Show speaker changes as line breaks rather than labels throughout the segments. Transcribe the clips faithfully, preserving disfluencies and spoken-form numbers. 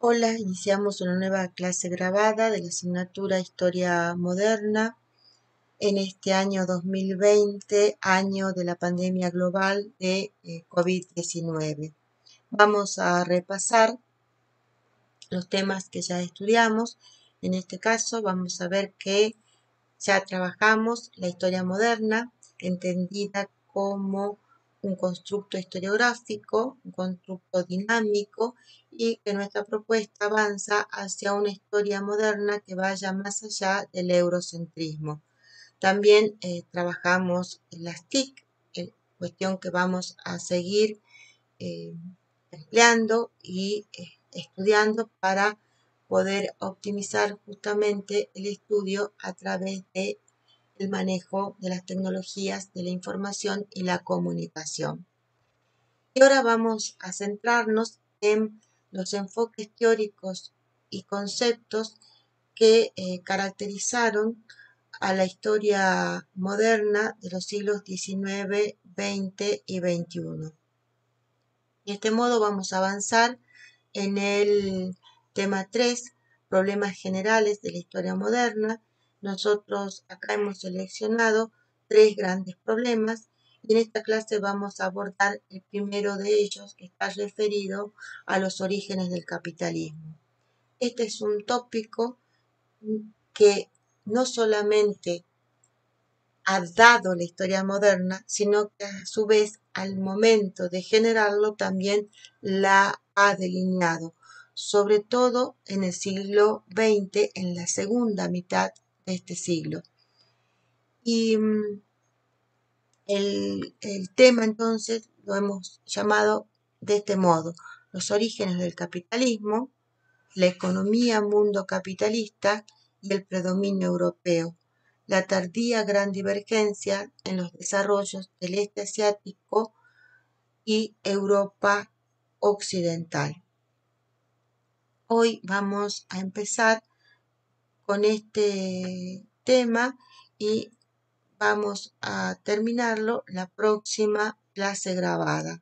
Hola, iniciamos una nueva clase grabada de la asignatura Historia Moderna en este año dos mil veinte, año de la pandemia global de eh, COVID diecinueve. Vamos a repasar los temas que ya estudiamos. En este caso vamos a ver que ya trabajamos la historia moderna, entendida como un constructo historiográfico, un constructo dinámico, y que nuestra propuesta avanza hacia una historia moderna que vaya más allá del eurocentrismo. También eh, trabajamos las T I C, eh, cuestión que vamos a seguir eh, empleando y eh, estudiando para poder optimizar justamente el estudio a través de el manejo de las tecnologías de la información y la comunicación. Y ahora vamos a centrarnos en los enfoques teóricos y conceptos que eh, caracterizaron a la historia moderna de los siglos diecinueve, veinte y veintiuno. De este modo vamos a avanzar en el tema tres, problemas generales de la historia moderna. Nosotros acá hemos seleccionado tres grandes problemas y en esta clase vamos a abordar el primero de ellos, que está referido a los orígenes del capitalismo. Este es un tópico que no solamente ha dado la historia moderna, sino que a su vez al momento de generarlo también la ha delineado, sobre todo en el siglo veinte, en la segunda mitad de este siglo. Y el, el tema entonces lo hemos llamado de este modo: los orígenes del capitalismo, la economía mundo capitalista y el predominio europeo, la tardía gran divergencia en los desarrollos del este asiático y Europa occidental. Hoy vamos a empezar con este tema y vamos a terminarlo la próxima clase grabada.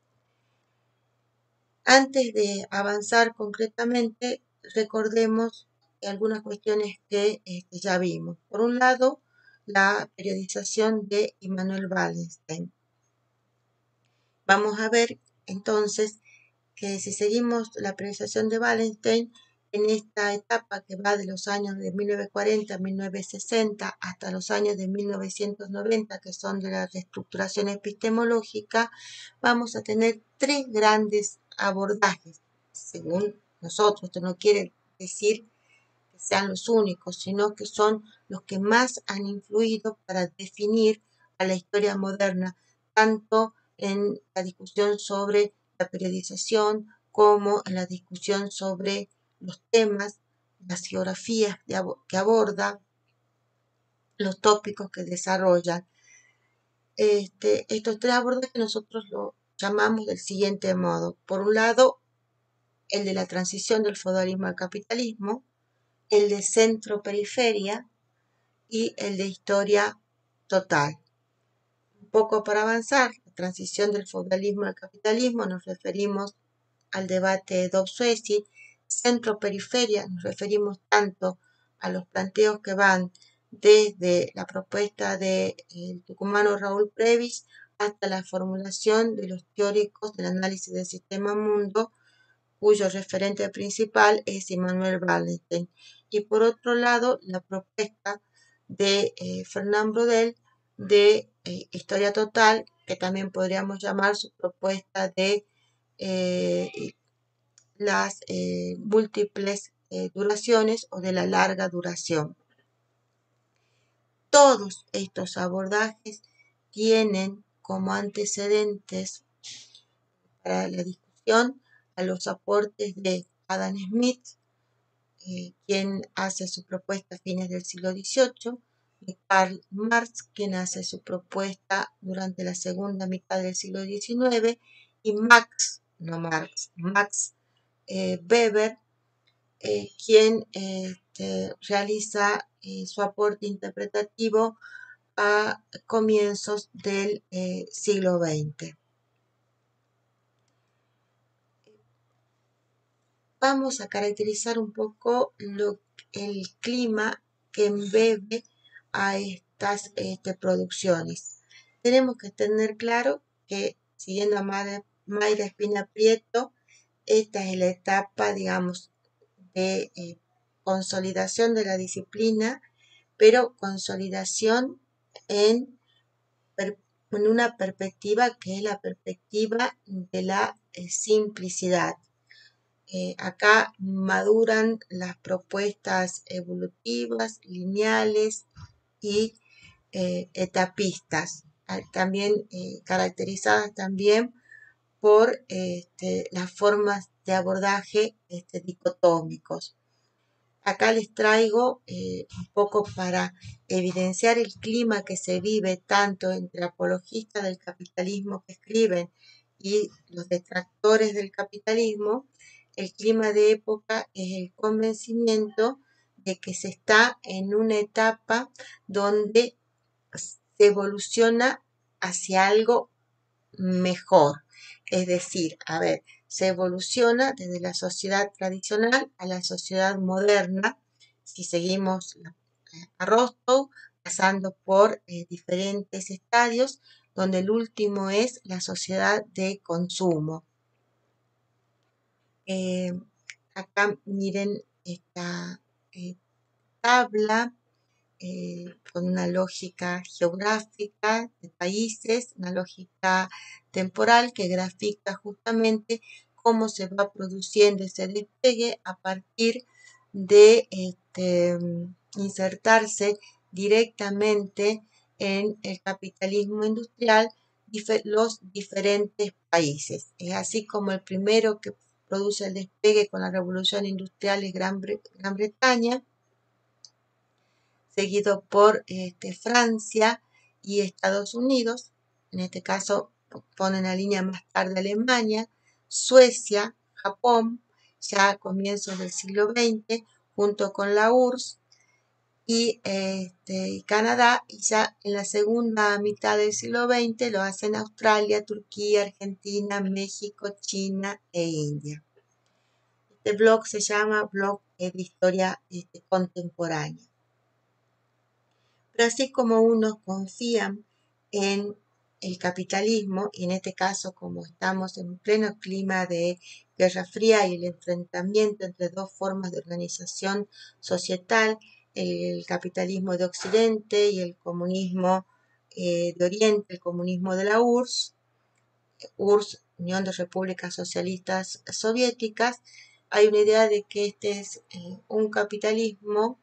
Antes de avanzar concretamente, recordemos algunas cuestiones que este, ya vimos. Por un lado, la periodización de Immanuel Wallenstein. Vamos a ver entonces que si seguimos la periodización de Wallenstein, en esta etapa que va de los años de mil novecientos cuarenta a mil novecientos sesenta hasta los años de mil novecientos noventa, que son de la reestructuración epistemológica, vamos a tener tres grandes abordajes. Según nosotros, esto no quiere decir que sean los únicos, sino que son los que más han influido para definir a la historia moderna, tanto en la discusión sobre la periodización como en la discusión sobre los temas, las geografías que aborda, los tópicos que desarrollan. Este, estos tres abordajes nosotros lo llamamos del siguiente modo. Por un lado, el de la transición del feudalismo al capitalismo, el de centro-periferia y el de historia total. Un poco para avanzar, la transición del feudalismo al capitalismo, nos referimos al debate de Dobzhensky. Centro-periferia, nos referimos tanto a los planteos que van desde la propuesta del de tucumano Raúl Previs hasta la formulación de los teóricos del análisis del sistema mundo, cuyo referente principal es Immanuel Wallenstein. Y por otro lado, la propuesta de eh, Fernand Braudel de eh, historia total, que también podríamos llamar su propuesta de eh, las eh, múltiples eh, duraciones o de la larga duración. Todos estos abordajes tienen como antecedentes para la discusión a los aportes de Adam Smith, eh, quien hace su propuesta a fines del siglo dieciocho, de Karl Marx, quien hace su propuesta durante la segunda mitad del siglo diecinueve, y Max, no Marx, Max eh, Weber, eh, quien eh, este, realiza eh, su aporte interpretativo a comienzos del eh, siglo veinte. vamos a caracterizar un poco lo, el clima que embebe a estas este, producciones. Tenemos que tener claro que, siguiendo a Mayra, Mayra Espina Prieto, esta es la etapa, digamos, de eh, consolidación de la disciplina, pero consolidación en, en una perspectiva que es la perspectiva de la eh, simplicidad. Eh, acá maduran las propuestas evolutivas, lineales y eh, etapistas, también eh, caracterizadas también por este, las formas de abordaje este, dicotómicos. Acá les traigo eh, un poco para evidenciar el clima que se vive tanto entre apologistas del capitalismo que escriben y los detractores del capitalismo. El clima de época es el convencimiento de que se está en una etapa donde se evoluciona hacia algo mejor. Es decir, a ver, se evoluciona desde la sociedad tradicional a la sociedad moderna, si seguimos a Rostow, pasando por eh, diferentes estadios, donde el último es la sociedad de consumo. Eh, acá miren esta eh, tabla eh, con una lógica geográfica de países, una lógica temporal que grafica justamente cómo se va produciendo ese despegue a partir de este, insertarse directamente en el capitalismo industrial los diferentes países. Es así como el primero que produce el despegue con la revolución industrial es Gran, Bre Gran Bretaña, seguido por este, Francia y Estados Unidos. En este caso ponen la línea más tarde Alemania, Suecia, Japón, ya a comienzos del siglo veinte, junto con la U R S S, y este, Canadá, y ya en la segunda mitad del siglo veinte lo hacen Australia, Turquía, Argentina, México, China e India. Este blog se llama Blog de Historia este, Contemporánea. Pero así como unos confían en el capitalismo, y en este caso como estamos en pleno clima de Guerra Fría y el enfrentamiento entre dos formas de organización societal, el capitalismo de Occidente y el comunismo eh, de Oriente, el comunismo de la U R S S, U R S S, Unión de Repúblicas Socialistas Soviéticas, hay una idea de que este es eh, un capitalismo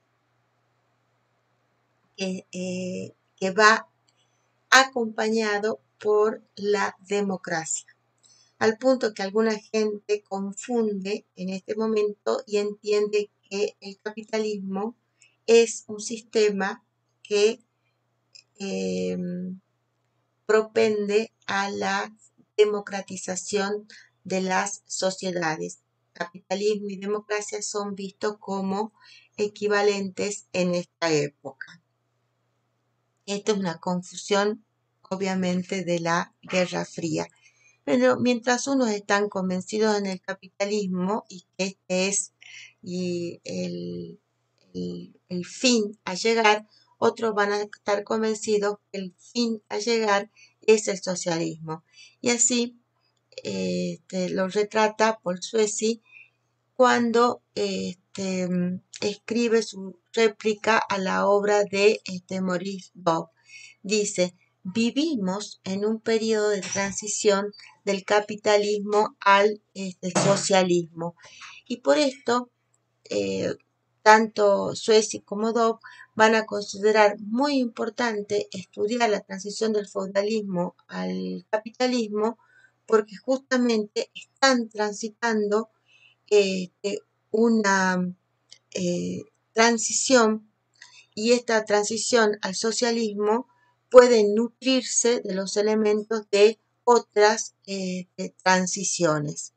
que, eh, que va acompañado por la democracia, al punto que alguna gente confunde en este momento y entiende que el capitalismo es un sistema que eh, propende a la democratización de las sociedades. Capitalismo y democracia son vistos como equivalentes en esta época. Esto es una confusión, obviamente, de la Guerra Fría. Pero mientras unos están convencidos en el capitalismo y que este es y el, el, el fin a llegar, otros van a estar convencidos que el fin a llegar es el socialismo. Y así este, lo retrata Paul Suesi cuando este, escribe su réplica a la obra de este, Maurice Dobb. Dice, vivimos en un periodo de transición del capitalismo al este, socialismo. Y por esto, eh, tanto Suesi como Dobb van a considerar muy importante estudiar la transición del feudalismo al capitalismo, porque justamente están transitando este, una eh, transición, y esta transición al socialismo puede nutrirse de los elementos de otras eh, de transiciones.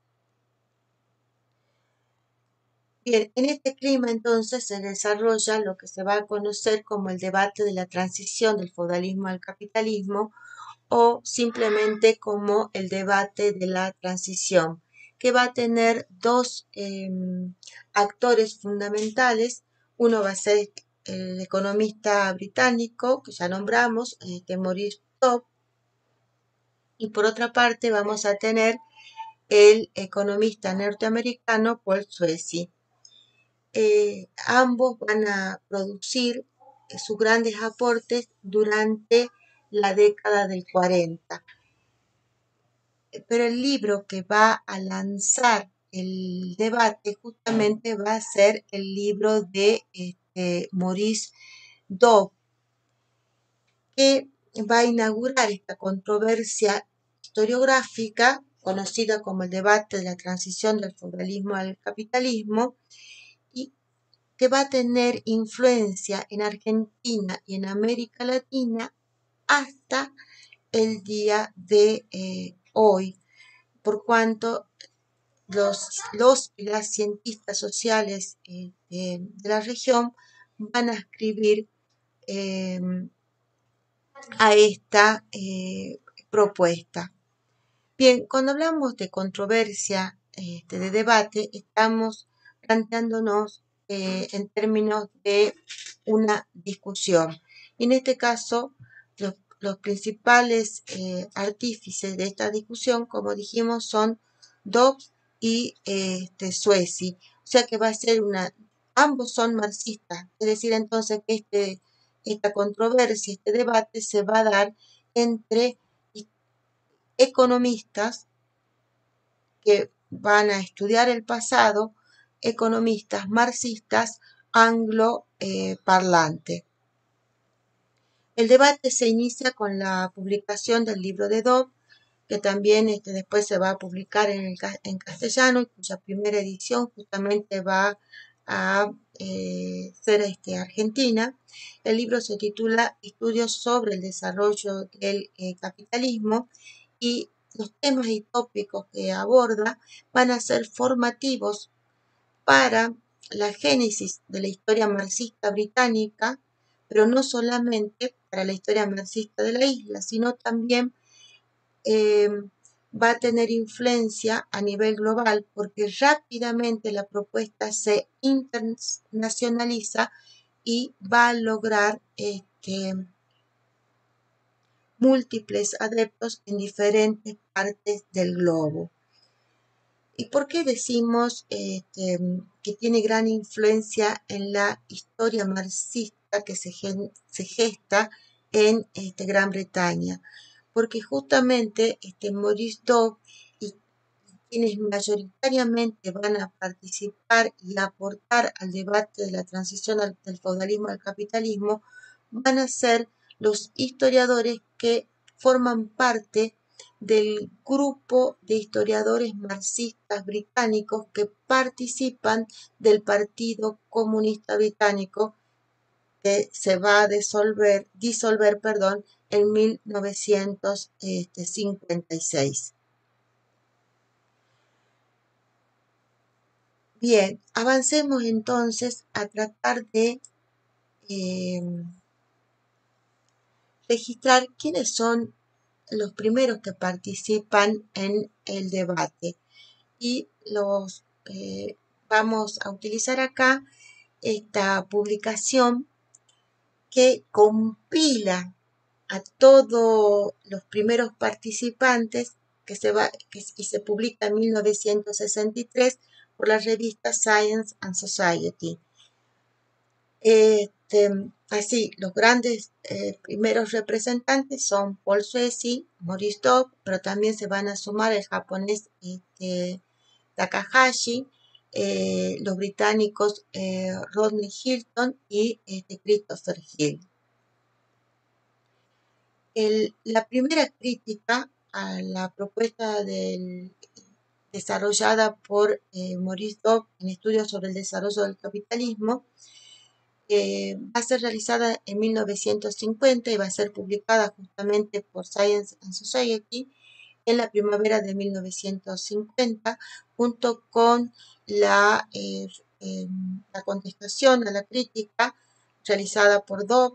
Bien, en este clima entonces se desarrolla lo que se va a conocer como el debate de la transición del feudalismo al capitalismo, o simplemente como el debate de la transición, que va a tener dos eh, actores fundamentales. Uno va a ser el economista británico, que ya nombramos, eh, que Maurice Dobb, y por otra parte vamos a tener el economista norteamericano Paul Suezi. Eh, ambos van a producir eh, sus grandes aportes durante la década del cuarenta. Pero el libro que va a lanzar el debate justamente va a ser el libro de este, Maurice Dobb, que va a inaugurar esta controversia historiográfica conocida como el debate de la transición del feudalismo al capitalismo, y que va a tener influencia en Argentina y en América Latina hasta el día de eh, hoy, por cuanto los, los y las cientistas sociales eh, de, de la región van a escribir eh, a esta eh, propuesta. Bien, cuando hablamos de controversia, este, de debate, estamos planteándonos eh, en términos de una discusión. Y en este caso, los, los principales eh, artífices de esta discusión, como dijimos, son Dobbs y eh, este, Suezi. O sea que va a ser una, ambos son marxistas, es decir, entonces que este, esta controversia, este debate se va a dar entre economistas que van a estudiar el pasado, economistas marxistas anglo-parlantes. El debate se inicia con la publicación del libro de Dobb, que también este, después se va a publicar en, el, en castellano, y cuya primera edición justamente va a eh, ser este, argentina. El libro se titula Estudios sobre el desarrollo del eh, capitalismo, y los temas y tópicos que aborda van a ser formativos para la génesis de la historia marxista británica, pero no solamente para la historia marxista de la isla, sino también eh, va a tener influencia a nivel global, porque rápidamente la propuesta se internacionaliza y va a lograr este, múltiples adeptos en diferentes partes del globo. ¿Y por qué decimos este, que tiene gran influencia en la historia marxista que se, se gesta en este, Gran Bretaña? Porque justamente este, Maurice Dobb y quienes mayoritariamente van a participar y aportar al debate de la transición del feudalismo al capitalismo van a ser los historiadores que forman parte del grupo de historiadores marxistas británicos que participan del Partido Comunista Británico, que se va a disolver, disolver perdón, en mil novecientos cincuenta y seis. Bien, avancemos entonces a tratar de eh, registrar quiénes son los primeros que participan en el debate, y los eh, vamos a utilizar acá esta publicación que compila a todos los primeros participantes, que se va que, y se publica en mil novecientos sesenta y tres por la revista Science and Society. Este, así, los grandes eh, primeros representantes son Paul Suezi, Maurice Dobb, pero también se van a sumar el japonés este, Takahashi, eh, los británicos eh, Rodney Hilton y este, Christopher Hill. El, la primera crítica a la propuesta del, desarrollada por eh, Maurice Dobb en estudios sobre el desarrollo del capitalismo Eh, va a ser realizada en mil novecientos cincuenta y va a ser publicada justamente por Science and Society en la primavera de mil novecientos cincuenta, junto con la, eh, eh, la contestación a la crítica realizada por Dobb.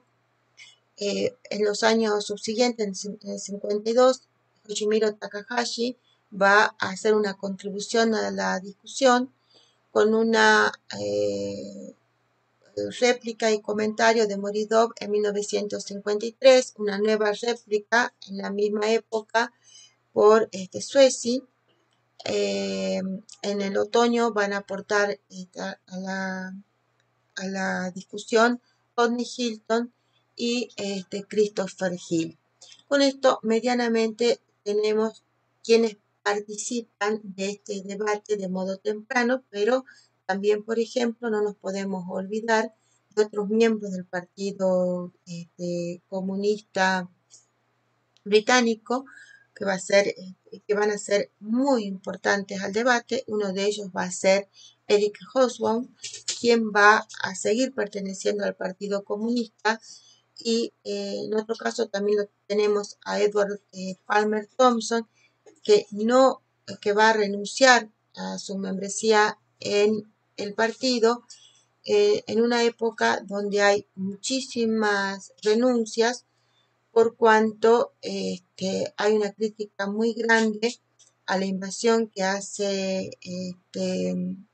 Eh, en los años subsiguientes, en el cincuenta y dos, Yoshimiro Takahashi va a hacer una contribución a la discusión con una eh, réplica y comentario de Moridov en mil novecientos cincuenta y tres, una nueva réplica en la misma época por este, Sueci. Eh, en el otoño van a aportar esta, a, la, a la discusión Rodney Hilton y este, Christopher Hill. Con esto, medianamente, tenemos quienes participan de este debate de modo temprano, pero también, por ejemplo, no nos podemos olvidar de otros miembros del Partido este, Comunista Británico que, va a ser, que van a ser muy importantes al debate. Uno de ellos va a ser Eric Hobsbawm, quien va a seguir perteneciendo al Partido Comunista, y eh, en otro caso también lo tenemos a Edward eh, Palmer Thompson, que no que va a renunciar a su membresía en el partido eh, en una época donde hay muchísimas renuncias, por cuanto este, hay una crítica muy grande a la invasión que hace este,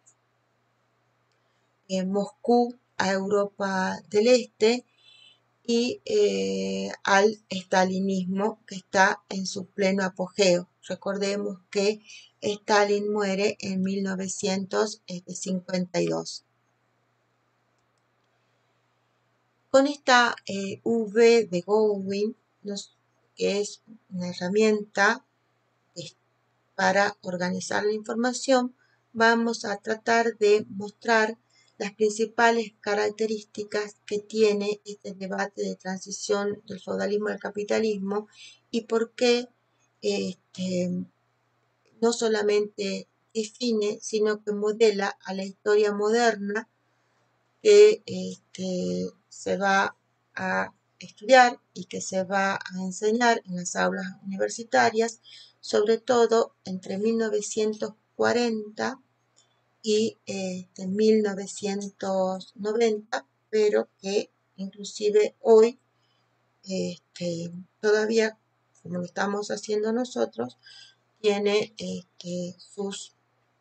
en Moscú a Europa del Este y eh, al estalinismo que está en su pleno apogeo. Recordemos que Stalin muere en mil novecientos cincuenta y dos. Con esta eh, V de Godwin, nos, que es una herramienta para organizar la información, vamos a tratar de mostrar las principales características que tiene este debate de transición del feudalismo al capitalismo y por qué este, no solamente define, sino que modela a la historia moderna que este, se va a estudiar y que se va a enseñar en las aulas universitarias, sobre todo entre mil novecientos cuarenta y este, mil novecientos noventa, pero que inclusive hoy este, todavía, como lo estamos haciendo nosotros, tiene este, sus,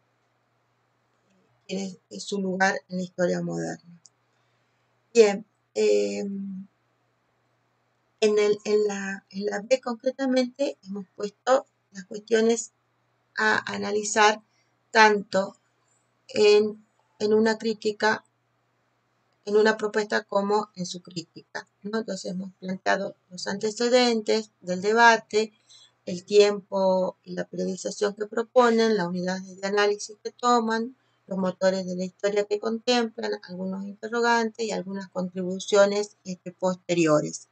tiene su lugar en la historia moderna. Bien, eh, en, el, en, la, en la B concretamente hemos puesto las cuestiones a analizar tanto en, en una crítica, en una propuesta como en su crítica, ¿no? Entonces hemos planteado los antecedentes del debate, el tiempo y la periodización que proponen, las unidades de análisis que toman, los motores de la historia que contemplan, algunos interrogantes y algunas contribuciones este, posteriores.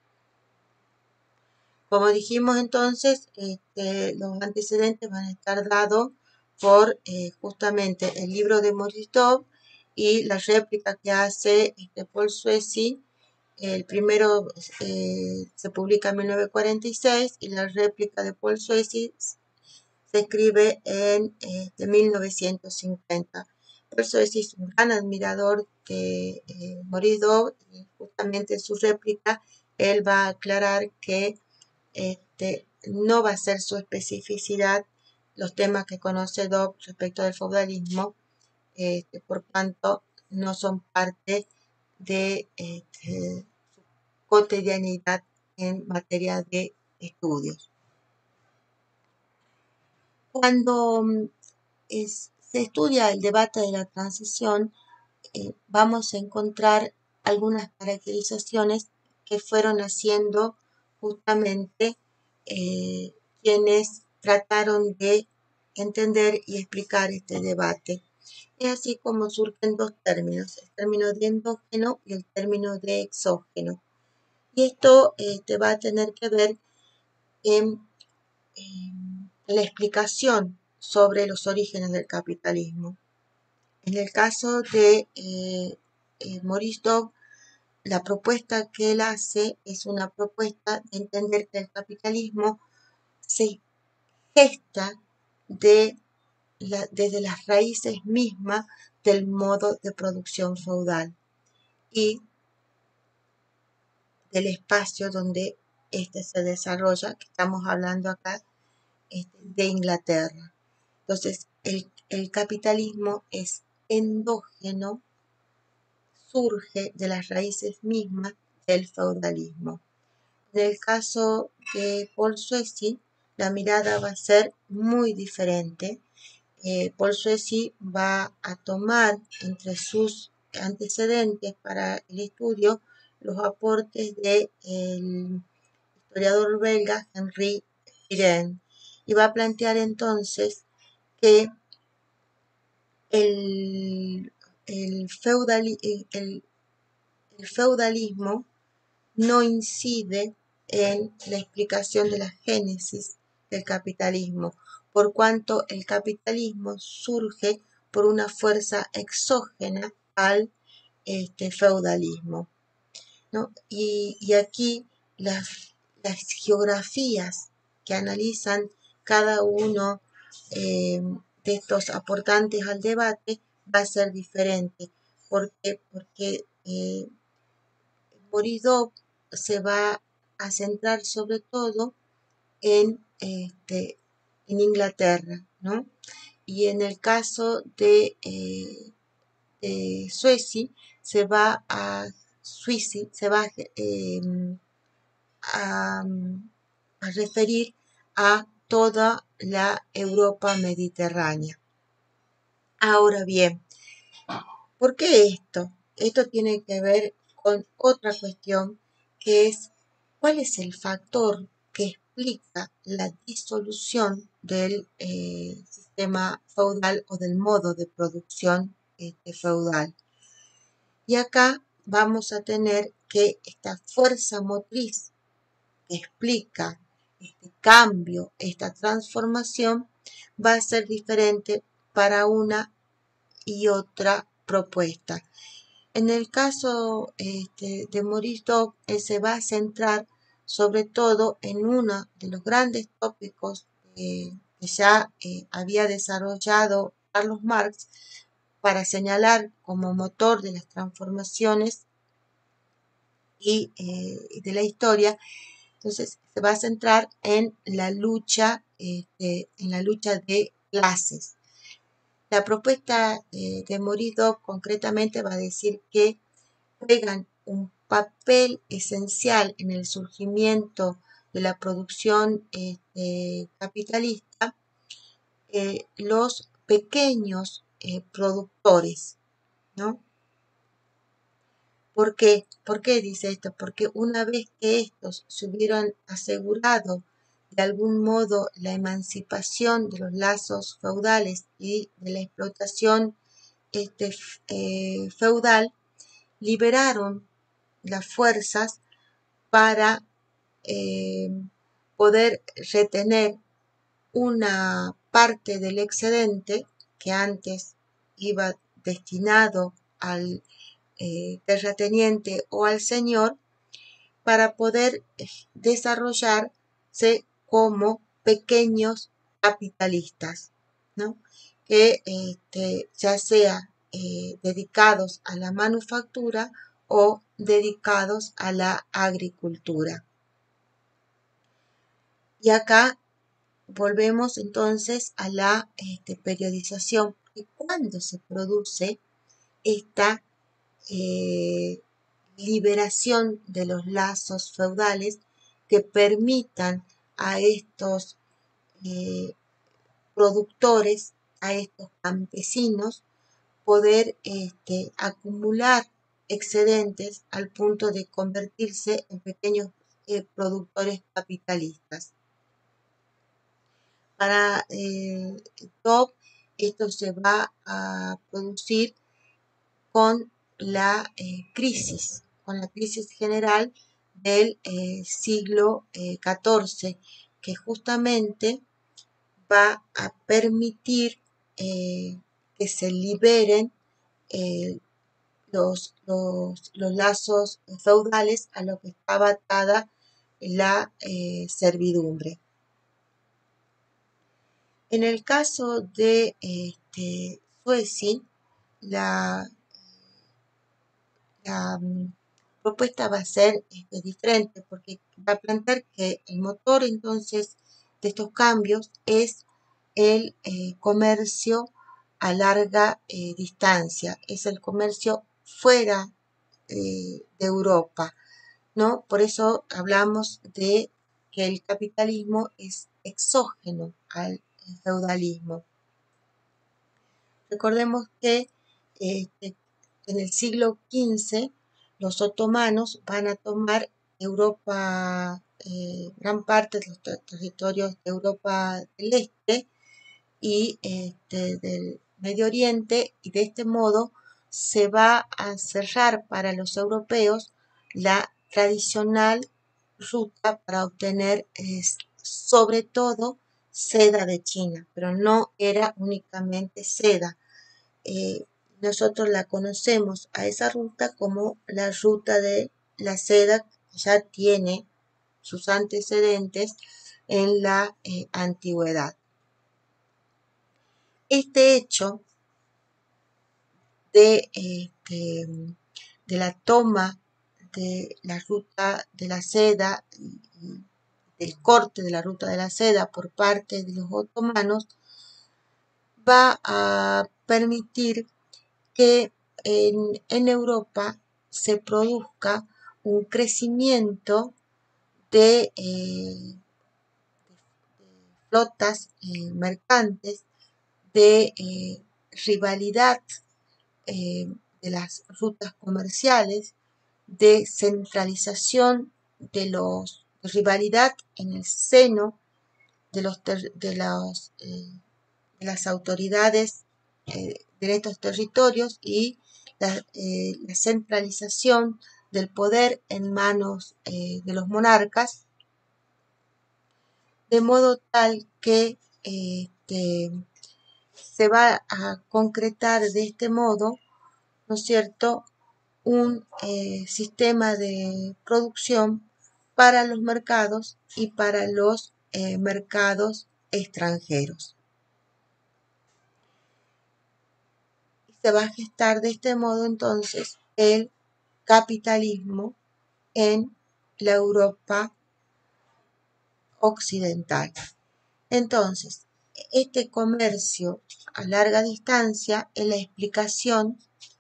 Como dijimos entonces, este, los antecedentes van a estar dados por eh, justamente el libro de Moritov y la réplica que hace este, Paul Sueci. El primero eh, se publica en mil novecientos cuarenta y seis y la réplica de Paul Sueci se escribe en eh, mil novecientos cincuenta. Paul Sueci es un gran admirador de eh, Moritov y justamente en su réplica él va a aclarar que este, no va a ser su especificidad los temas que conoce Dov respecto del feudalismo, este, por tanto no son parte de este, su cotidianidad en materia de estudios. Cuando es, se estudia el debate de la transición, eh, vamos a encontrar algunas caracterizaciones que fueron haciendo justamente eh, quienes trataron de entender y explicar este debate. Es así como surgen dos términos, el término de endógeno y el término de exógeno. Y esto este, va a tener que ver en, en la explicación sobre los orígenes del capitalismo. En el caso de eh, eh, Maurice Dobb, la propuesta que él hace es una propuesta de entender que el capitalismo se gesta de la, desde las raíces mismas del modo de producción feudal y del espacio donde éste se desarrolla, que estamos hablando acá este, de Inglaterra. Entonces, el, el capitalismo es endógeno, surge de las raíces mismas del feudalismo. En el caso de Paul Suezi, la mirada va a ser muy diferente. Eh, Paul Suezi va a tomar entre sus antecedentes para el estudio los aportes del historiador belga Henri Pirenne y va a plantear entonces que el, el, feudali, el, el feudalismo no incide en la explicación de la génesis del capitalismo, por cuanto el capitalismo surge por una fuerza exógena al este, feudalismo, ¿no? Y, y aquí las, las, geografías que analizan cada uno eh, de estos aportantes al debate va a ser diferente, porque, porque eh, Borisov se va a centrar sobre todo en, este, en Inglaterra, ¿no? Y en el caso de, eh, de Suezi se va a Suizi, se va eh, a, a referir a toda la Europa mediterránea. Ahora bien, ¿por qué esto? Esto tiene que ver con otra cuestión que es cuál es el factor que explica la disolución del eh, sistema feudal o del modo de producción este, feudal. Y acá vamos a tener que esta fuerza motriz que explica este cambio, esta transformación, va a ser diferente para una y otra propuesta. En el caso este, de Maurice Dobb, él se va a centrar sobre todo en uno de los grandes tópicos eh, que ya eh, había desarrollado Carlos Marx para señalar como motor de las transformaciones y eh, de la historia. Entonces se va a centrar en la lucha, este, en la lucha de clases. La propuesta eh, de Maurice Dobb concretamente va a decir que juegan un papel esencial en el surgimiento de la producción este, capitalista eh, los pequeños eh, productores, ¿no? ¿Por qué? ¿Por qué dice esto? Porque una vez que estos se hubieran asegurado de algún modo la emancipación de los lazos feudales y de la explotación este, eh, feudal, liberaron las fuerzas para eh, poder retener una parte del excedente que antes iba destinado al eh, terrateniente o al señor para poder desarrollarse como pequeños capitalistas, ¿no? Que este, ya sea eh, dedicados a la manufactura o dedicados a la agricultura. Y acá volvemos entonces a la este, periodización. ¿Y cuándo se produce esta eh, liberación de los lazos feudales que permitan a estos eh, productores, a estos campesinos, poder este, acumular excedentes al punto de convertirse en pequeños eh, productores capitalistas? Para eh, Top, esto se va a producir con la eh, crisis, con la crisis general del eh, siglo eh, catorce, que justamente va a permitir eh, que se liberen eh, los, los, los, lazos feudales a lo que estaba atada la eh, servidumbre. En el caso de este, Suezi, la, la um, propuesta va a ser este, diferente porque va a plantear que el motor entonces de estos cambios es el eh, comercio a larga eh, distancia, es el comercio fuera eh, de Europa, ¿no? Por eso hablamos de que el capitalismo es exógeno al feudalismo. Recordemos que este, en el siglo quince los otomanos van a tomar Europa, eh, gran parte de los ter territorios de Europa del Este y este, del Medio Oriente, y de este modo se va a cerrar para los europeos la tradicional ruta para obtener eh, sobre todo seda de China, pero no era únicamente seda. Eh, nosotros la conocemos a esa ruta como la ruta de la seda, que ya tiene sus antecedentes en la eh, antigüedad. Este hecho de, eh, de, de la toma de la ruta de la seda y, y del corte de la ruta de la seda por parte de los otomanos va a permitir que en, en Europa se produzca un crecimiento de, eh, de flotas eh, mercantes, de eh, rivalidad eh, de las rutas comerciales, de centralización de los de rivalidad en el seno de los de, los, eh, de las autoridades eh, de estos territorios y la, eh, la, centralización del poder en manos eh, de los monarcas, de modo tal que eh, que se va a concretar de este modo, ¿no es cierto?, un eh, sistema de producción para los mercados y para los eh, mercados extranjeros. Y se va a gestar de este modo entonces el capitalismo en la Europa occidental. Entonces, este comercio a larga distancia es la explicación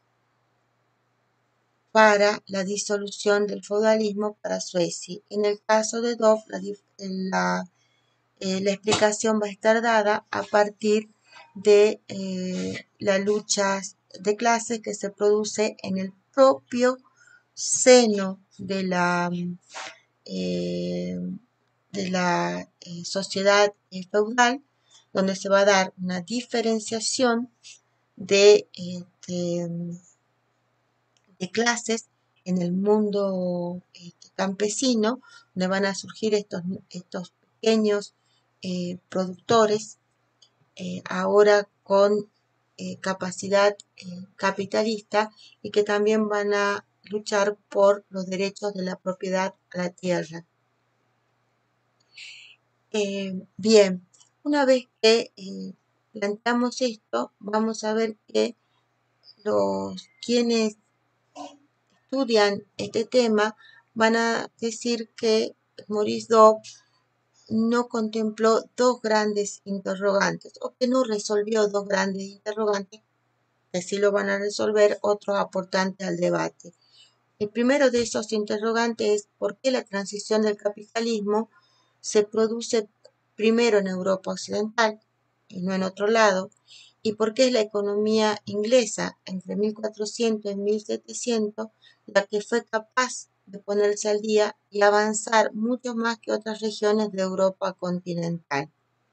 para la disolución del feudalismo para Suecia. En el caso de Dove, la, la, eh, la explicación va a estar dada a partir de eh, las luchas de clases que se produce en el propio seno de la, eh, de la eh, sociedad feudal, donde se va a dar una diferenciación de, eh, de de clases en el mundo este, campesino, donde van a surgir estos, estos pequeños eh, productores, eh, ahora con eh, capacidad eh, capitalista, y que también van a luchar por los derechos de la propiedad a la tierra. Eh, bien, una vez que eh, planteamos esto, vamos a ver que los quienes estudian este tema van a decir que Maurice Dove no contempló dos grandes interrogantes, o que no resolvió dos grandes interrogantes, que sí lo van a resolver otros aportantes al debate. El primero de esos interrogantes es por qué la transición del capitalismo se produce primero en Europa Occidental y no en otro lado, y por qué es la economía inglesa entre mil cuatrocientos y mil setecientos la que fue capaz de ponerse al día y avanzar mucho más que otras regiones de Europa continental.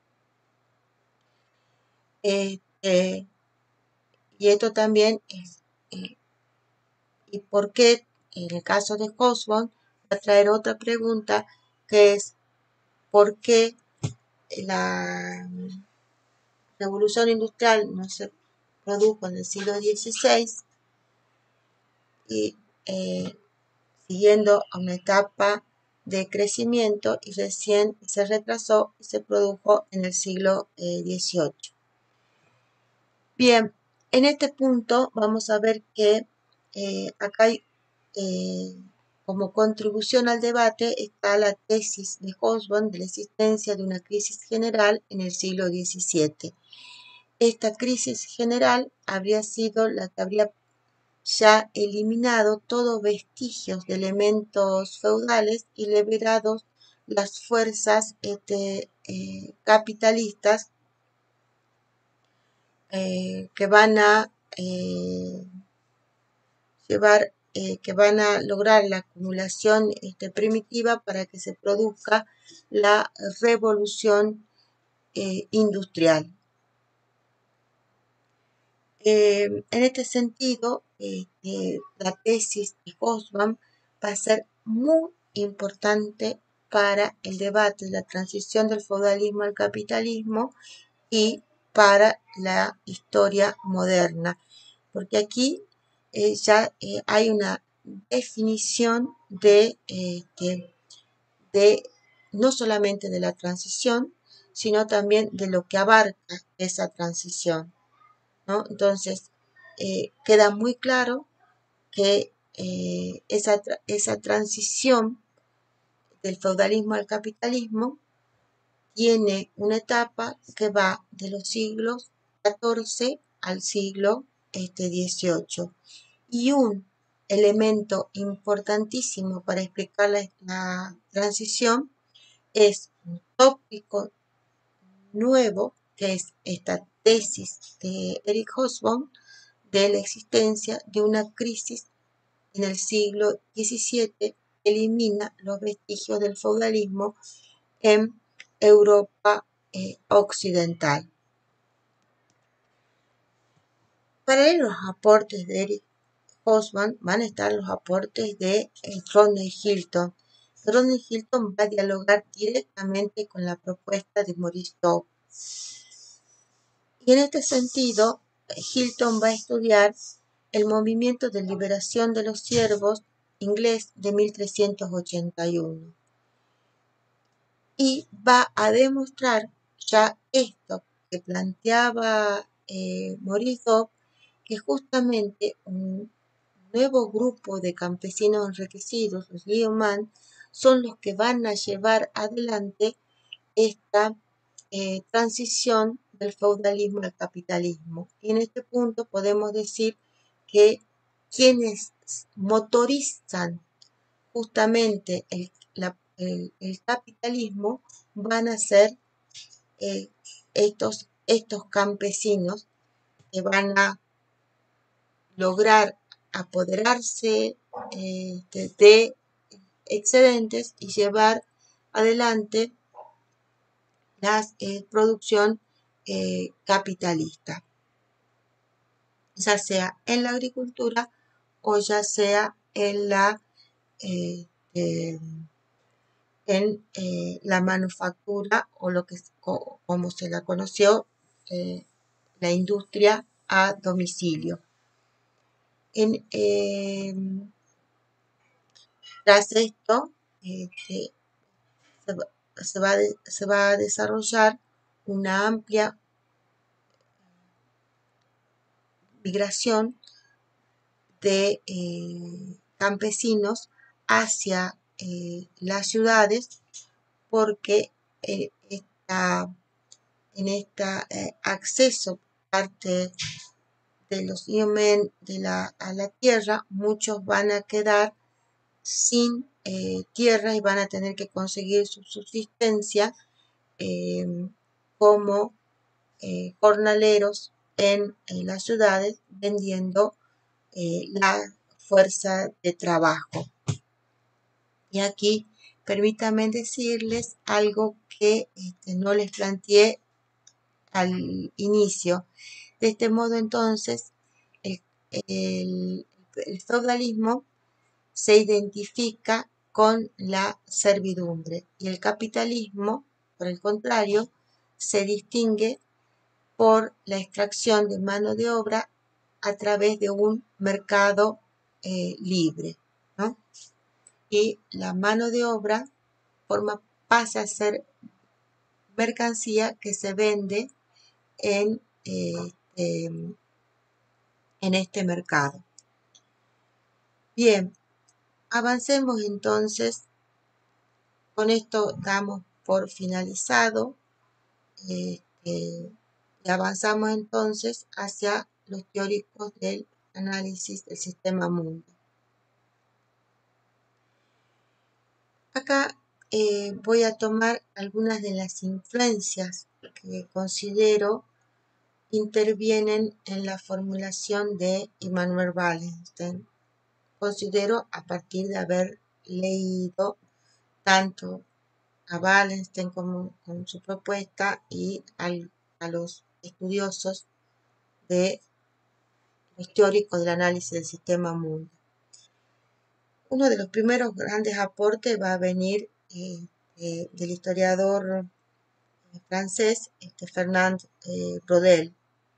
Este, y esto también es, eh, y por qué, en el caso de Hobsbawm, va a traer otra pregunta, que es por qué la revolución industrial no se produjo en el siglo dieciséis y eh, siguiendo a una etapa de crecimiento, y recién se retrasó y se produjo en el siglo eh, dieciocho. Bien, en este punto vamos a ver que eh, acá hay eh, como contribución al debate está la tesis de Hobsbawm de la existencia de una crisis general en el siglo diecisiete. Esta crisis general habría sido la que habría ya eliminado todos vestigios de elementos feudales y liberado las fuerzas este, eh, capitalistas eh, que van a eh, llevar, eh, que van a lograr la acumulación este, primitiva para que se produzca la revolución eh, industrial. Eh, en este sentido, eh, eh, la tesis de Hobsbawm va a ser muy importante para el debate de la transición del feudalismo al capitalismo y para la historia moderna, porque aquí eh, ya eh, hay una definición de, eh, de, de no solamente de la transición, sino también de lo que abarca esa transición, ¿no? Entonces, eh, queda muy claro que eh, esa, esa transición del feudalismo al capitalismo tiene una etapa que va de los siglos catorce al siglo este, dieciocho. Y un elemento importantísimo para explicar la, la transición es un tópico nuevo, que es esta tesis de Eric Hobsbawm de la existencia de una crisis en el siglo diecisiete que elimina los vestigios del feudalismo en Europa eh, occidental. Para él, los aportes de Eric Hobsbawm van a estar los aportes de eh, Rodney Hilton. Rodney Hilton va a dialogar directamente con la propuesta de Maurice Dobb. Y en este sentido, Hilton va a estudiar el movimiento de liberación de los siervos inglés de mil trescientos ochenta y uno. Y va a demostrar ya esto que planteaba eh, Maurice Dobb, que justamente un nuevo grupo de campesinos enriquecidos, los yeoman, son los que van a llevar adelante esta eh, transición del feudalismo al capitalismo. Y en este punto podemos decir que quienes motorizan justamente el, la, el, el capitalismo van a ser eh, estos, estos campesinos que van a lograr apoderarse eh, de, de excedentes y llevar adelante la eh, producción eh, capitalista, ya sea en la agricultura o ya sea en la eh, eh, en eh, la manufactura o lo que como se la conoció eh, la industria a domicilio. En, eh, tras esto eh, se, se, va de, se va a desarrollar una amplia migración de eh, campesinos hacia eh, las ciudades, porque eh, esta, en este eh, acceso parte de los yeomen de la, a la tierra, muchos van a quedar sin eh, tierra y van a tener que conseguir su subsistencia eh, como eh, jornaleros en, en las ciudades vendiendo eh, la fuerza de trabajo. Y aquí permítanme decirles algo que este, no les planteé al inicio. De este modo, entonces, el, el, el feudalismo se identifica con la servidumbre y el capitalismo, por el contrario, se distingue por la extracción de mano de obra a través de un mercado eh, libre, ¿no? Y la mano de obra forma, pasa a ser mercancía que se vende en, eh, eh, en este mercado. Bien, avancemos entonces, con esto damos por finalizado eh, eh, y avanzamos entonces hacia los teóricos del análisis del sistema mundo. Acá eh, voy a tomar algunas de las influencias que considero intervienen en la formulación de Immanuel Wallenstein. Considero a partir de haber leído tanto a Wallenstein como con su propuesta y al, a los estudiosos de los teóricos del análisis del sistema mundo. Uno de los primeros grandes aportes va a venir eh, eh, del historiador eh, francés este, Fernand eh, Braudel.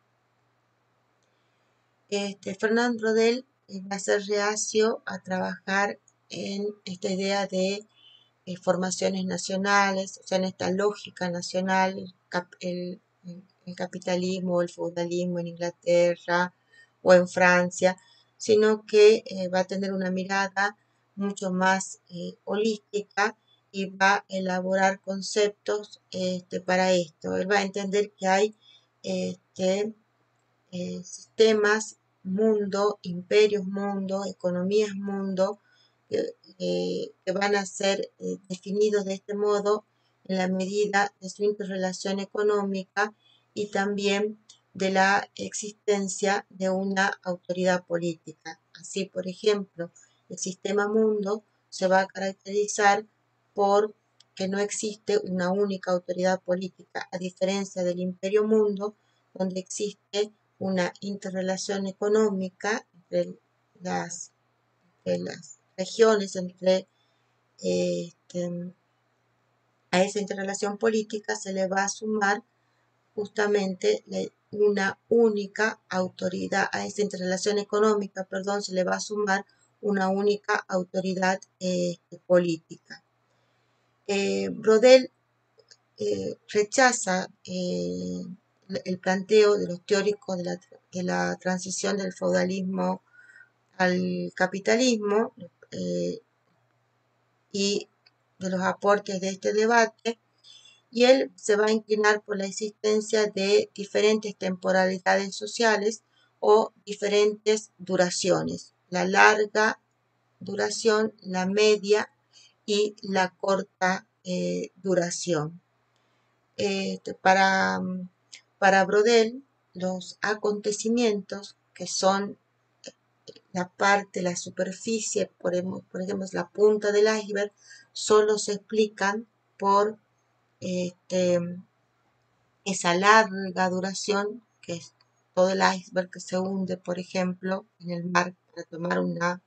Este, Fernand Braudel eh, va a ser reacio a trabajar en esta idea de eh, formaciones nacionales, o sea, en esta lógica nacional, el, cap, el, el capitalismo o el feudalismo en Inglaterra o en Francia, sino que eh, va a tener una mirada mucho más eh, holística y va a elaborar conceptos este, para esto. Él va a entender que hay este, eh, sistemas mundo, imperios mundo, economías mundo, eh, eh, que van a ser eh, definidos de este modo en la medida de su interrelación económica y también de la existencia de una autoridad política. Así, por ejemplo, el sistema mundo se va a caracterizar por que no existe una única autoridad política, a diferencia del imperio mundo, donde existe una interrelación económica entre las, entre las regiones, entre eh, este, a esa interrelación política se le va a sumar justamente una única autoridad, a esa interrelación económica, perdón, se le va a sumar una única autoridad eh, política. Eh, Braudel eh, rechaza eh, el planteo de los teóricos de la, de la transición del feudalismo al capitalismo eh, y de los aportes de este debate, y él se va a inclinar por la existencia de diferentes temporalidades sociales o diferentes duraciones, la larga duración, la media y la corta eh, duración. Eh, para, para Braudel, los acontecimientos que son la parte, la superficie, por, por ejemplo, la punta del iceberg, solo se explican por este, esa larga duración, que es todo el iceberg que se hunde, por ejemplo, en el mar, para tomar una,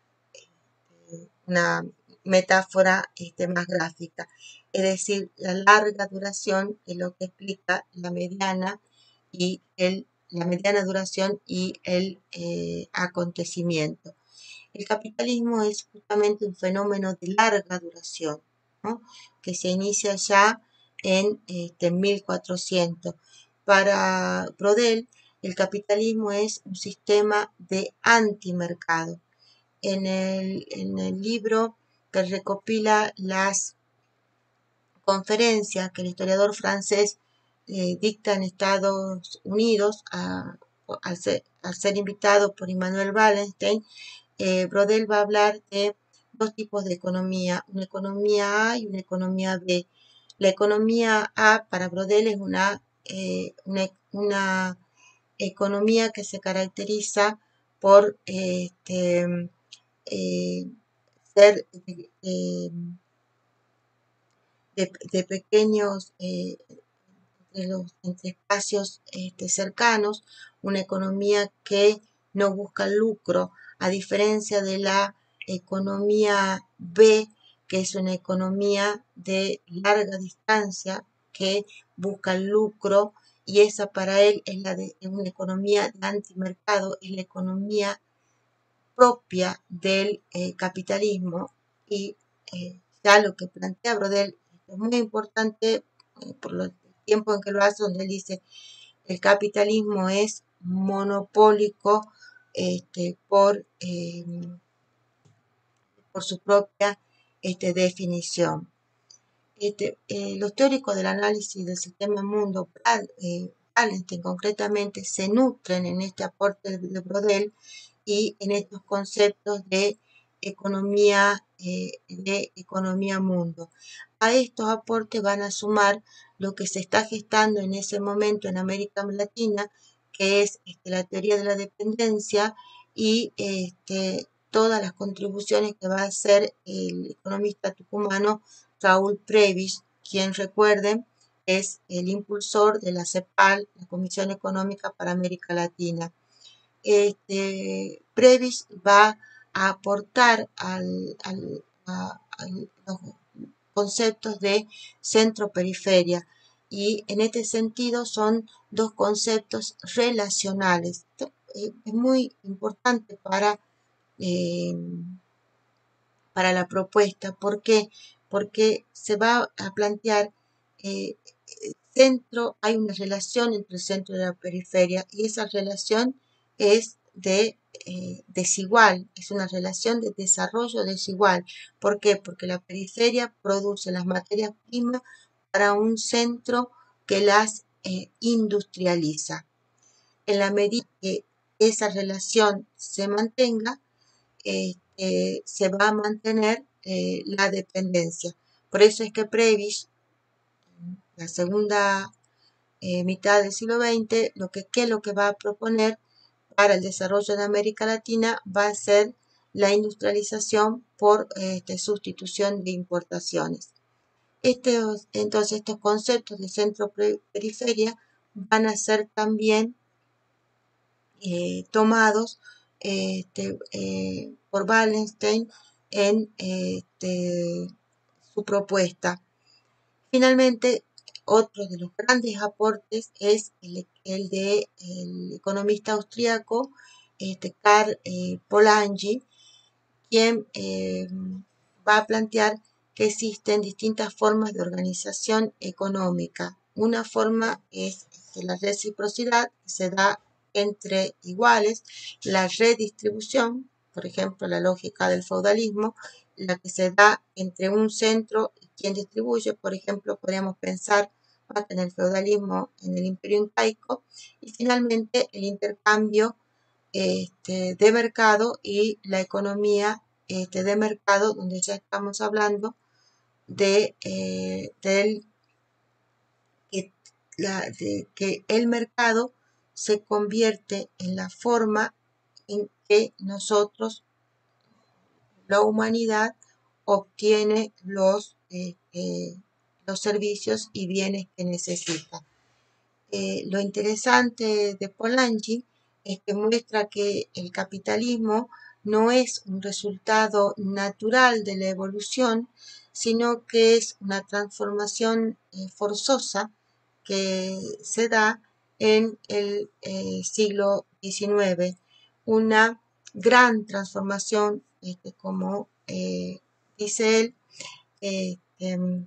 una metáfora este, más gráfica. Es decir, la larga duración es lo que explica la mediana y el, la mediana duración y el eh, acontecimiento. El capitalismo es justamente un fenómeno de larga duración, ¿no? Que se inicia ya en este, mil cuatrocientos. Para Braudel, el capitalismo es un sistema de antimercado. En el, en el libro que recopila las conferencias que el historiador francés eh, dicta en Estados Unidos a, al, ser, al ser invitado por Immanuel Wallenstein, eh, Braudel va a hablar de dos tipos de economía, una economía A y una economía B. La economía A para Braudel es una, eh, una, una economía que se caracteriza por eh, este, eh, ser eh, de, de, pequeños eh, entre, los, entre espacios este, cercanos, una economía que no busca lucro, a diferencia de la economía B, que es una economía de larga distancia que busca el lucro, y esa para él es, la de, es una economía de antimercado, es la economía propia del eh, capitalismo, y eh, ya lo que plantea Braudel es muy importante eh, por el tiempo en que lo hace, donde él dice el capitalismo es monopólico este, por, eh, por su propia este, definición. Este, eh, los teóricos del análisis del sistema mundo, eh, Wallenstein concretamente, se nutren en este aporte de Brodel y en estos conceptos de economía, eh, de economía mundo. A estos aportes van a sumar lo que se está gestando en ese momento en América Latina, que es este, la teoría de la dependencia y este, todas las contribuciones que va a hacer el economista tucumano Raúl Prebisch, quien recuerden es el impulsor de la CEPAL, la Comisión Económica para América Latina. Este, Prebisch va a aportar al, al, a, a los conceptos de centro-periferia y en este sentido son dos conceptos relacionales. Esto es muy importante para eh, para la propuesta. ¿Por qué? Porque se va a plantear eh, centro, hay una relación entre el centro y la periferia y esa relación es de eh, desigual, es una relación de desarrollo desigual. ¿Por qué? Porque la periferia produce las materias primas para un centro que las eh, industrializa. En la medida que esa relación se mantenga, este, se va a mantener eh, la dependencia. Por eso es que Prebisch, la segunda eh, mitad del siglo veinte, lo que, ¿qué es lo que va a proponer para el desarrollo de América Latina? Va a ser la industrialización por este, sustitución de importaciones. Estos, entonces, estos conceptos de centro-periferia van a ser también eh, tomados este, eh, por Wallenstein en este, su propuesta. Finalmente, otro de los grandes aportes es el, el de el economista austríaco este, Karl eh, Polanyi, quien eh, va a plantear que existen distintas formas de organización económica. Una forma es este, la reciprocidad, que se da entre iguales, la redistribución, por ejemplo, la lógica del feudalismo, la que se da entre un centro y quien distribuye, por ejemplo, podríamos pensar más en el feudalismo, en el imperio incaico, y finalmente el intercambio este, de mercado y la economía este, de mercado, donde ya estamos hablando de, eh, del, que, la, de que el mercado se convierte en la forma en que nosotros, la humanidad, obtiene los, eh, eh, los servicios y bienes que necesita. Eh, lo interesante de Polanyi es que muestra que el capitalismo no es un resultado natural de la evolución, sino que es una transformación eh, forzosa que se da en el eh, siglo diecinueve, una gran transformación, este, como eh, dice él, eh, eh,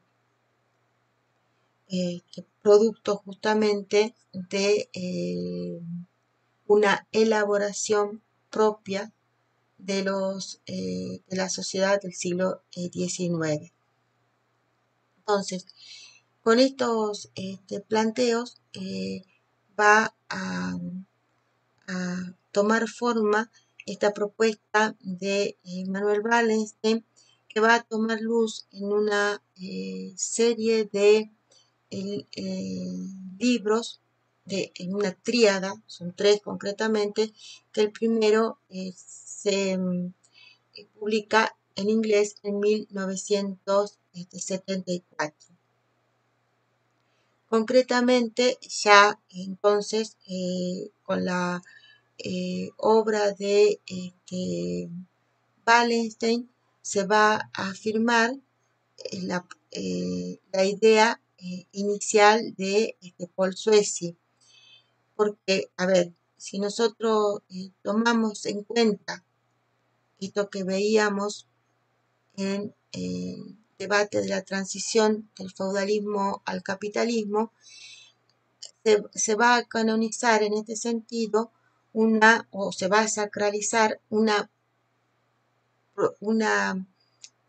eh, producto justamente de eh, una elaboración propia de, los, eh, de la sociedad del siglo diecinueve. Entonces, con estos este, planteos eh, va a, a, tomar forma esta propuesta de eh, Manuel Wallenstein, que va a tomar luz en una eh, serie de el, eh, libros de, en una tríada, son tres concretamente, que el primero eh, se eh, publica en inglés en mil novecientos setenta y cuatro. Concretamente, ya entonces, eh, con la eh, obra de este, Wallenstein, se va a afirmar eh, la, eh, la idea eh, inicial de este, Paul Suezi. Porque, a ver, si nosotros eh, tomamos en cuenta esto que veíamos en el eh, debate de la transición del feudalismo al capitalismo, se, se va a canonizar en este sentido una, o se va a sacralizar una, una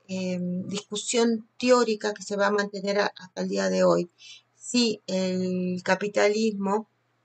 eh, discusión teórica que se va a mantener a, hasta el día de hoy. Si el capitalismo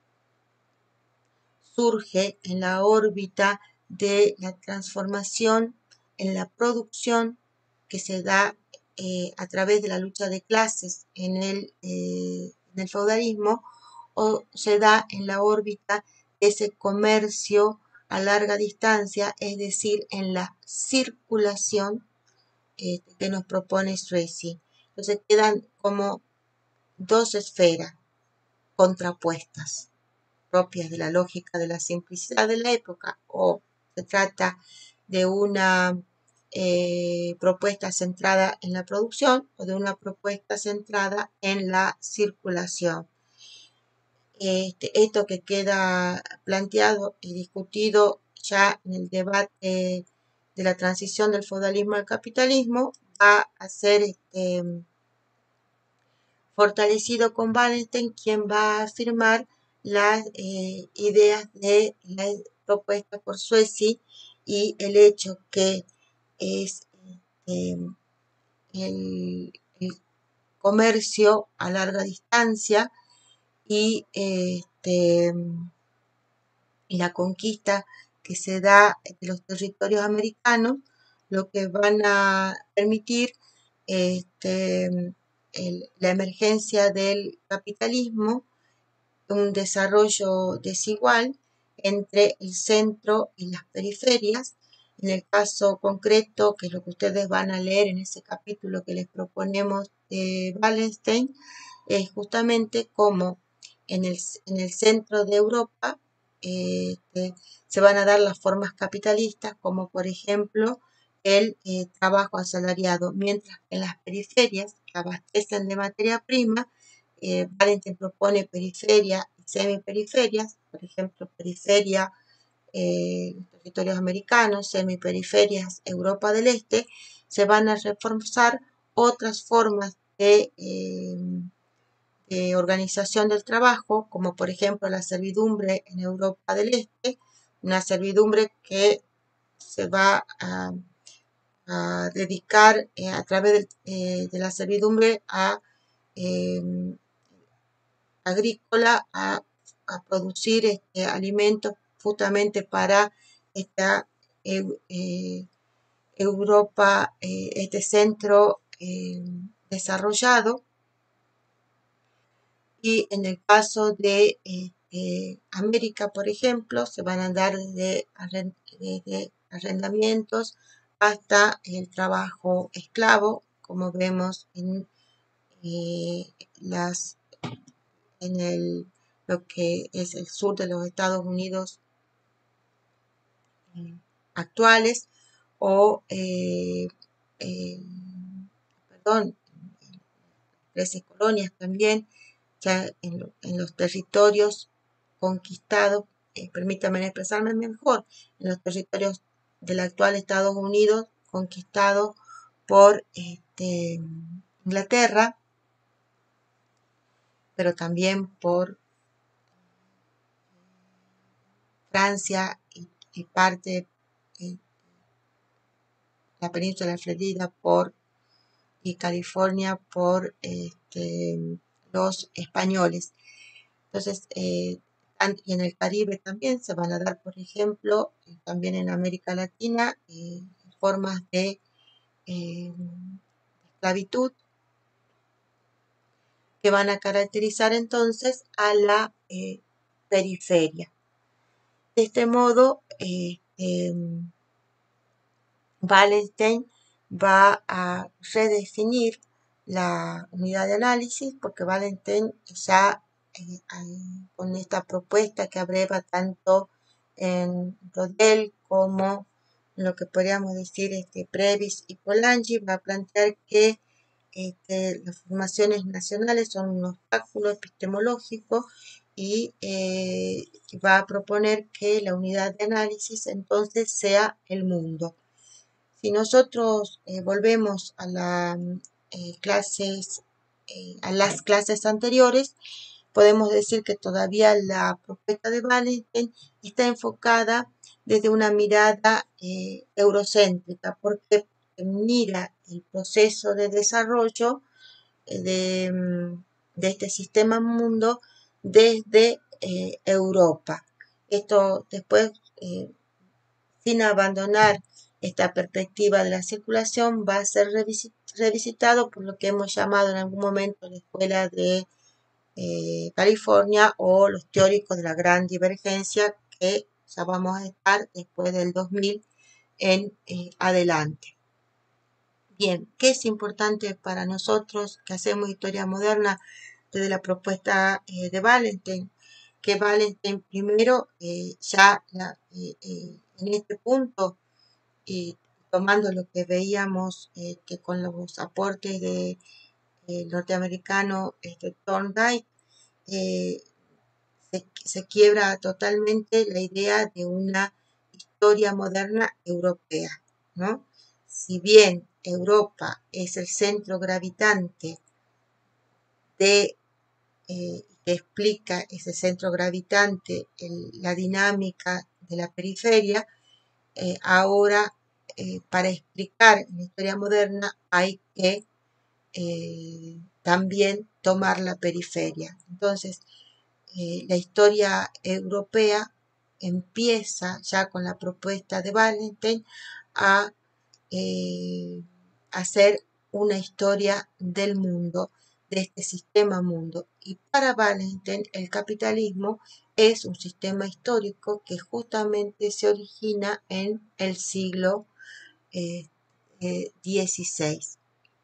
surge en la órbita de la transformación en la producción que se da eh, a través de la lucha de clases en el, eh, en el feudalismo, o se da en la órbita de ese comercio a larga distancia, es decir, en la circulación eh, que nos propone Suecia. Entonces quedan como dos esferas contrapuestas, propias de la lógica de la simplicidad de la época, o se trata de una eh, propuesta centrada en la producción o de una propuesta centrada en la circulación. Este, esto que queda planteado y discutido ya en el debate de la transición del feudalismo al capitalismo va a ser este, fortalecido con Wallenstein, quien va a afirmar las eh, ideas de la propuesta por Suecia y el hecho que es eh, el, el, comercio a larga distancia y, este, y la conquista que se da de los territorios americanos, lo que van a permitir este, el, la emergencia del capitalismo, un desarrollo desigual entre el centro y las periferias. En el caso concreto, que es lo que ustedes van a leer en ese capítulo que les proponemos de Wallenstein, es justamente cómo en el, en el centro de Europa eh, se van a dar las formas capitalistas, como por ejemplo el eh, trabajo asalariado, mientras que en las periferias que abastecen de materia prima, eh, Wallenstein propone periferia y semiperiferias, por ejemplo, periferia eh, territorios americanos, semiperiferias Europa del Este, se van a reforzar otras formas de, eh, de organización del trabajo, como por ejemplo la servidumbre en Europa del Este, una servidumbre que se va a, a dedicar eh, a través de, eh, de la servidumbre a eh, agrícola a, a producir este, alimentos justamente para esta eh, eh, Europa, eh, este centro eh, desarrollado. Y en el caso de eh, América, por ejemplo, se van a dar desde, arrend desde arrendamientos hasta el trabajo esclavo, como vemos en eh, las en el, lo que es el sur de los Estados Unidos eh, actuales, o eh, eh, perdón, trece colonias también, ya en, en los territorios conquistados, eh, permítanme expresarme mejor, en los territorios del actual Estados Unidos conquistados por este, Inglaterra, pero también por Francia y, y parte de la península Florida por y California por este, los españoles. Entonces, eh, y en el Caribe también se van a dar, por ejemplo, también en América Latina, eh, formas de eh, esclavitud que van a caracterizar entonces a la eh, periferia. De este modo, eh, eh, Wallenstein va a redefinir la unidad de análisis, porque Wallenstein ya eh, con esta propuesta que abreva tanto en Rodel como en lo que podríamos decir este, Previs y Polanyi, va a plantear que este, las formaciones nacionales son un obstáculo epistemológico y eh, va a proponer que la unidad de análisis entonces sea el mundo. Si nosotros eh, volvemos a, la, eh, clases, eh, a las clases anteriores, podemos decir que todavía la propuesta de Wallenstein está enfocada desde una mirada eh, eurocéntrica, porque mira el proceso de desarrollo de, de este sistema mundo desde eh, Europa. Esto después, eh, sin abandonar esta perspectiva de la circulación, va a ser revisitado por lo que hemos llamado en algún momento la Escuela de eh, California o los teóricos de la gran divergencia, que ya vamos a estar después del dos mil en eh, adelante. Bien, ¿qué es importante para nosotros que hacemos historia moderna desde la propuesta eh, de Wallenstein? Que Wallenstein primero eh, ya la, eh, eh, en este punto, y tomando lo que veíamos eh, que con los aportes de eh, norteamericano este, Thorndike, eh, se, se quiebra totalmente la idea de una historia moderna europea, ¿no? Si bien Europa es el centro gravitante de, eh, que explica ese centro gravitante, el, la dinámica de la periferia, eh, ahora eh, para explicar la historia moderna hay que eh, también tomar la periferia. Entonces, eh, la historia europea empieza ya con la propuesta de Wallenstein a eh, hacer una historia del mundo, de este sistema mundo. Y para Wallenstein el capitalismo es un sistema histórico que justamente se origina en el siglo eh, eh, dieciséis.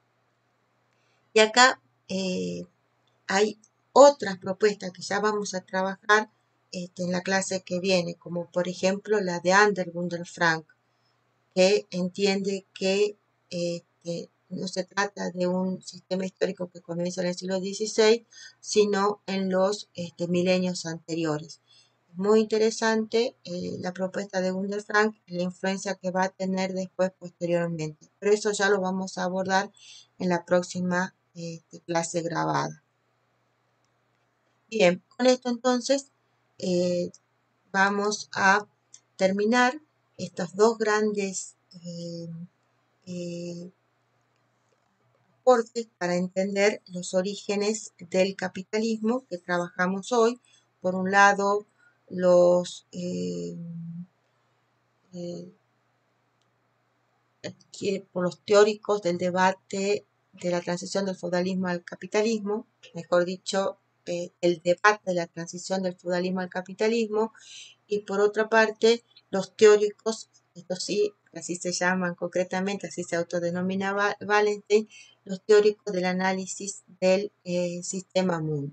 Y acá eh, hay otras propuestas que ya vamos a trabajar este, en la clase que viene, como por ejemplo la de Anderson Frank, que entiende que este, no se trata de un sistema histórico que comienza en el siglo dieciséis, sino en los este, milenios anteriores. Es muy interesante eh, la propuesta de Gunder Frank y la influencia que va a tener después posteriormente, pero eso ya lo vamos a abordar en la próxima este, clase grabada. Bien, con esto entonces eh, vamos a terminar estos dos grandes eh, eh, aportes para entender los orígenes del capitalismo que trabajamos hoy. Por un lado, los, eh, eh, por los teóricos del debate de la transición del feudalismo al capitalismo, mejor dicho, eh, el debate de la transición del feudalismo al capitalismo, y por otra parte, los teóricos, estos sí, así se llaman concretamente, así se autodenominaba Wallenstein, los teóricos del análisis del eh, sistema mundo.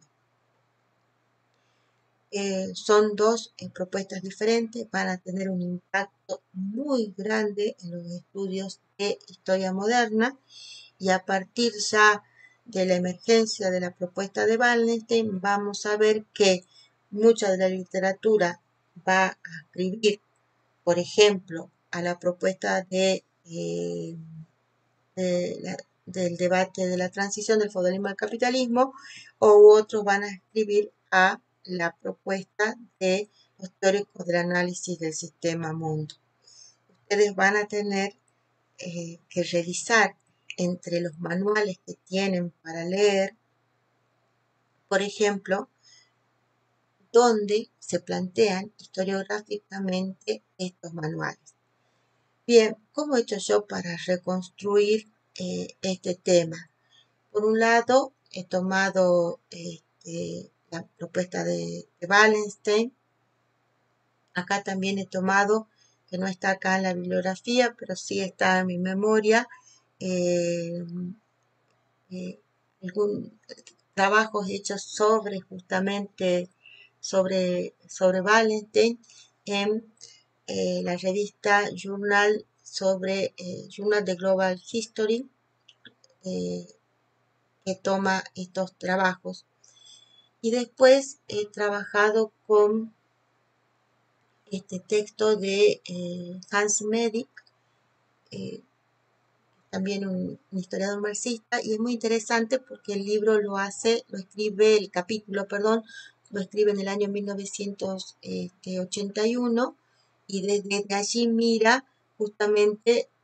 Eh, son dos eh, propuestas diferentes, van a tener un impacto muy grande en los estudios de historia moderna, y a partir ya de la emergencia de la propuesta de Wallenstein vamos a ver que mucha de la literatura va a escribir, por ejemplo, a la propuesta de, eh, de la, del debate de la transición del feudalismo al capitalismo, o otros van a escribir a la propuesta de los teóricos del análisis del sistema mundo. Ustedes van a tener eh, que revisar entre los manuales que tienen para leer, por ejemplo, donde se plantean historiográficamente estos manuales. Bien, ¿cómo he hecho yo para reconstruir eh, este tema? Por un lado, he tomado este, la propuesta de, de Wallenstein. Acá también he tomado, que no está acá en la bibliografía, pero sí está en mi memoria, eh, eh, algún, trabajos hechos sobre justamente sobre, sobre Wallenstein en eh, la revista Journal sobre eh, Journal de Global History, eh, que toma estos trabajos. Y después he trabajado con este texto de eh, Hans Medic, eh, también un, un historiador marxista, y es muy interesante porque el libro lo hace, lo escribe, el capítulo, perdón, lo escribe en el año mil novecientos ochenta y uno, y desde allí mira justamente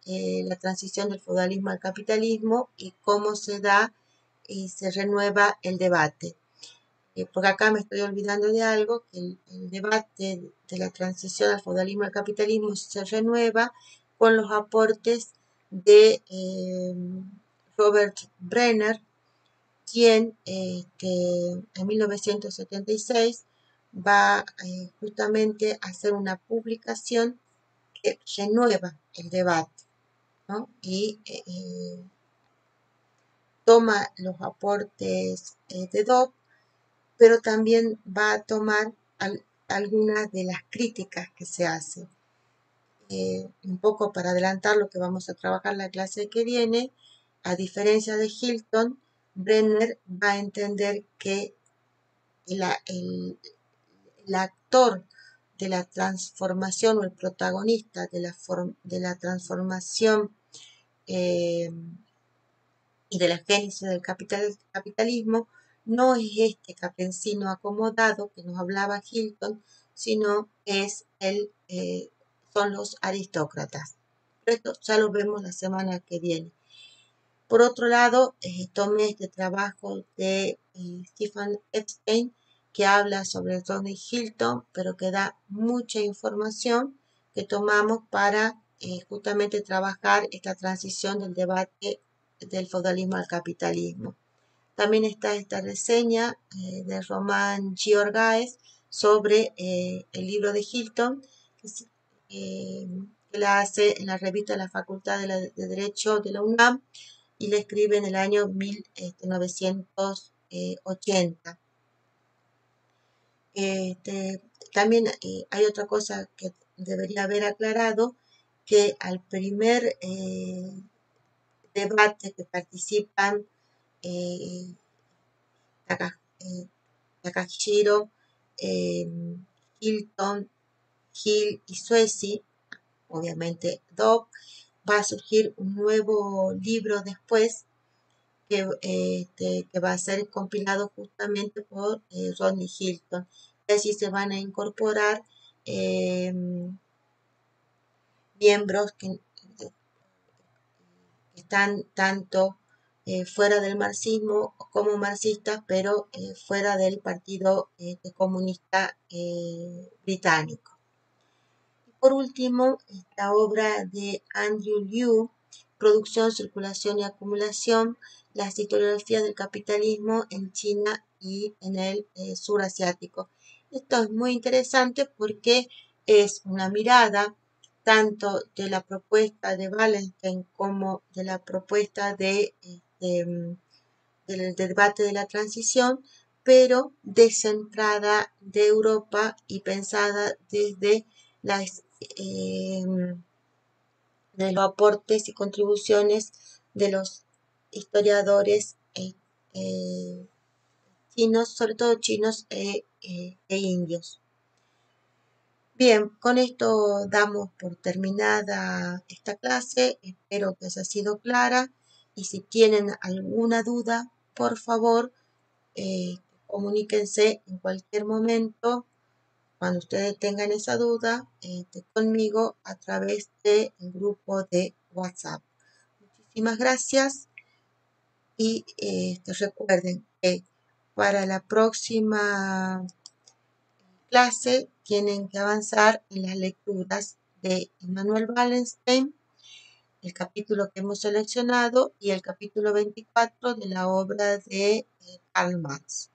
eh, la transición del feudalismo al capitalismo y cómo se da y se renueva el debate. Eh, por acá me estoy olvidando de algo, que el, el debate de la transición al feudalismo al capitalismo se renueva con los aportes de eh, Robert Brenner, quien eh, que en mil novecientos setenta y seis va eh, justamente a hacer una publicación que renueva el debate, ¿no? Y eh, toma los aportes eh, de Dobb, pero también va a tomar al, algunas de las críticas que se hacen. Eh, un poco para adelantar lo que vamos a trabajar la clase que viene, a diferencia de Hilton, Brenner va a entender que el, el, el actor de la transformación o el protagonista de la, form, de la transformación eh, y de la génesis del capital, capitalismo no es este campesino acomodado que nos hablaba Hilton, sino es el, eh, son los aristócratas. Esto ya lo vemos la semana que viene. Por otro lado, eh, tomé este trabajo de eh, Stephen Epstein, que habla sobre Rodney Hilton, pero que da mucha información que tomamos para eh, justamente trabajar esta transición del debate del feudalismo al capitalismo. También está esta reseña eh, de Román Giorgaes sobre eh, el libro de Hilton, que, eh, que la hace en la revista de la Facultad de, la, de Derecho de la UNAM y la escribe en el año mil novecientos ochenta. Este, también eh, hay otra cosa que debería haber aclarado, que al primer eh, debate que participan eh, eh, Takahiro, eh, Hilton, Hill y Suesi, obviamente Dobb, va a surgir un nuevo libro después que, este, que va a ser compilado justamente por eh, Rodney Hilton. Y así se van a incorporar eh, miembros que, que, están tanto eh, fuera del marxismo como marxistas, pero eh, fuera del Partido eh, Comunista eh, Británico. Y por último, esta obra de Andrew Liu, Producción, Circulación y Acumulación, las historiografías del capitalismo en China y en el eh, sur asiático. Esto es muy interesante porque es una mirada tanto de la propuesta de Wallenstein como de la propuesta de, de, del debate de la transición, pero descentrada de Europa y pensada desde las, eh, de los aportes y contribuciones de los historiadores eh, eh, chinos, sobre todo chinos e, eh, e indios. Bien, con esto damos por terminada esta clase. Espero que haya sido clara y si tienen alguna duda, por favor, eh, comuníquense en cualquier momento cuando ustedes tengan esa duda eh, conmigo a través del grupo de WhatsApp. Muchísimas gracias y eh, recuerden que para la próxima clase tienen que avanzar en las lecturas de Immanuel Wallenstein, el capítulo que hemos seleccionado y el capítulo veinticuatro de la obra de eh, Karl Marx.